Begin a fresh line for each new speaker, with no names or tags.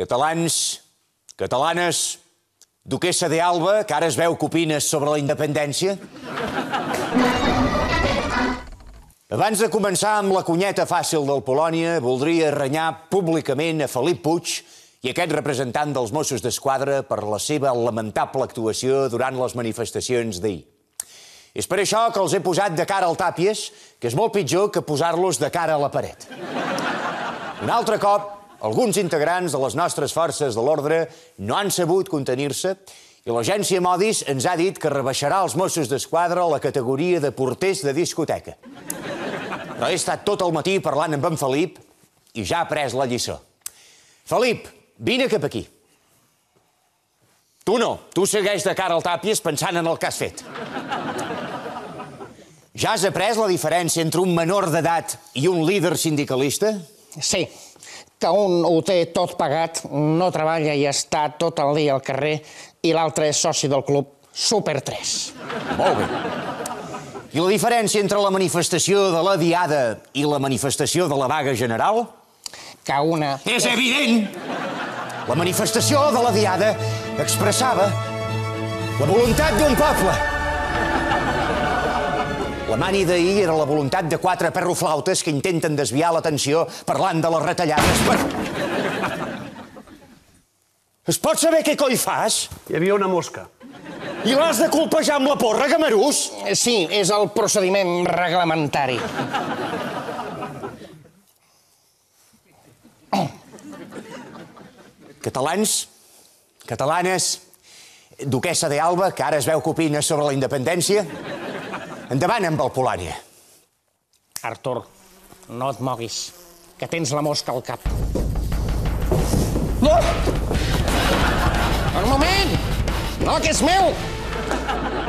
Catalans, catalanes, duquessa d'Alba, que ara es veu que opines sobre la independència. Abans de començar amb la cunyeta fàcil del Polònia, voldria renyar públicament a Felip Puig i aquest representant dels Mossos d'Esquadra per la seva lamentable actuació durant les manifestacions d'ahir. És per això que els he posat de cara al Tàpies, que és molt pitjor que posar-los de cara a la paret. Un altre cop, alguns integrants de les nostres forces de l'ordre no han sabut contenir-se i l'agència Modis ens ha dit que rebaixarà els Mossos d'Esquadra a la categoria de porters de discoteca. Però he estat tot el matí parlant amb en Felip i ja ha pres la lliçó. Felip, vine cap aquí. Tu no, tu segueix de cara al Tàpies pensant en el que has fet. Ja has après la diferència entre un menor d'edat i un líder sindicalista?
Sí, que un ho té tot pagat, no treballa i està tot el dia al carrer, i l'altre és soci del club Super 3.
Molt bé. I la diferència entre la manifestació de la Diada i la manifestació de la vaga general?
Que una...
És evident! La manifestació de la Diada expressava la voluntat d'un poble. La mani d'ahir era la voluntat de 4 perroflautes que intenten desviar l'atenció parlant de les retallades. Es pot saber què coll fas?
Hi havia una mosca.
I l'has de colpejar amb la porra, Gamarús?
Sí, és el procediment reglamentari.
Catalans, catalanes, duquessa d'Alba, que ara es veu que opina sobre la independència, endavant amb el Polònia.
Artur, no et moguis, que tens la mosca al cap.
No!
Un moment! No, que és meu!